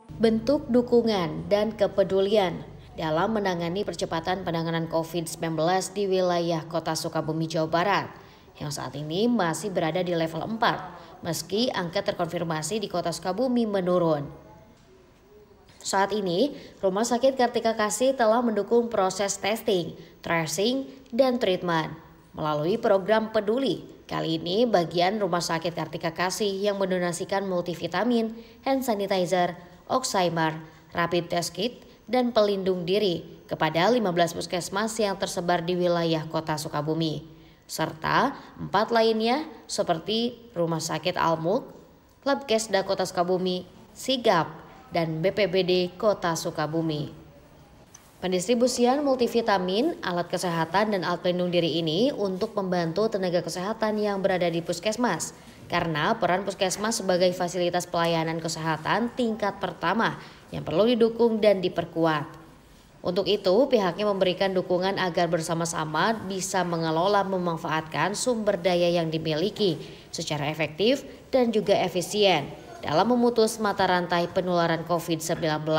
Bentuk dukungan dan kepedulian dalam menangani percepatan penanganan COVID-19 di wilayah Kota Sukabumi, Jawa Barat, yang saat ini masih berada di level 4, meski angka terkonfirmasi di Kota Sukabumi menurun. Saat ini, Rumah Sakit Kartika Kasih telah mendukung proses testing, tracing, dan treatment melalui program Peduli. Kali ini bagian Rumah Sakit Kartika Kasih yang mendonasikan multivitamin, hand sanitizer, oximer, rapid test kit, dan pelindung diri kepada 15 puskesmas yang tersebar di wilayah Kota Sukabumi, serta 4 lainnya seperti Rumah Sakit Almuk, Labkesda Kota Sukabumi, Sigap, dan BPBD Kota Sukabumi. Pendistribusian multivitamin, alat kesehatan, dan alat pelindung diri ini untuk membantu tenaga kesehatan yang berada di puskesmas, karena peran puskesmas sebagai fasilitas pelayanan kesehatan tingkat pertama yang perlu didukung dan diperkuat. Untuk itu, pihaknya memberikan dukungan agar bersama-sama bisa mengelola memanfaatkan sumber daya yang dimiliki secara efektif dan juga efisien dalam memutus mata rantai penularan COVID-19.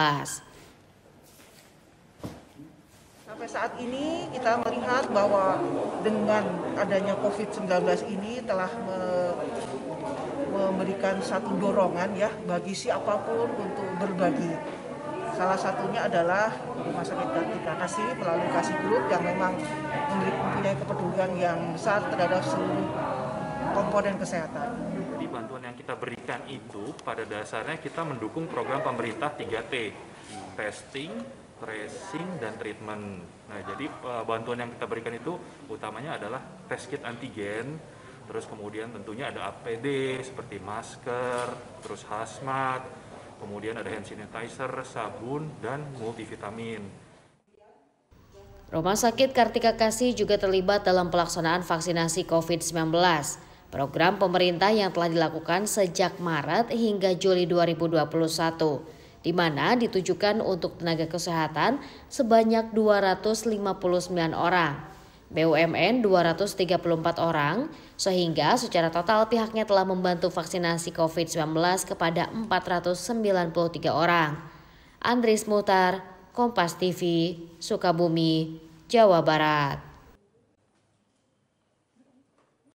Sampai saat ini kita melihat bahwa dengan adanya COVID-19 ini telah memberikan satu dorongan ya bagi siapapun untuk berbagi. Salah satunya adalah Rumah Sakit Kartika Kasih melalui Kasih Group yang memang mempunyai kepedulian yang besar terhadap seluruh komponen kesehatan. Jadi bantuan yang kita berikan itu pada dasarnya kita mendukung program pemerintah 3T, testing, tracing, dan treatment. Nah, jadi bantuan yang kita berikan itu utamanya adalah test kit antigen, terus kemudian tentunya ada APD seperti masker, terus hazmat, kemudian ada hand sanitizer, sabun, dan multivitamin. Rumah Sakit Kartika Kasih juga terlibat dalam pelaksanaan vaksinasi COVID-19, program pemerintah yang telah dilakukan sejak Maret hingga Juli 2021, di mana ditujukan untuk tenaga kesehatan sebanyak 259 orang. BUMN 234 orang, sehingga secara total pihaknya telah membantu vaksinasi COVID-19 kepada 493 orang. Andris Muhtar, Kompas TV, Sukabumi, Jawa Barat.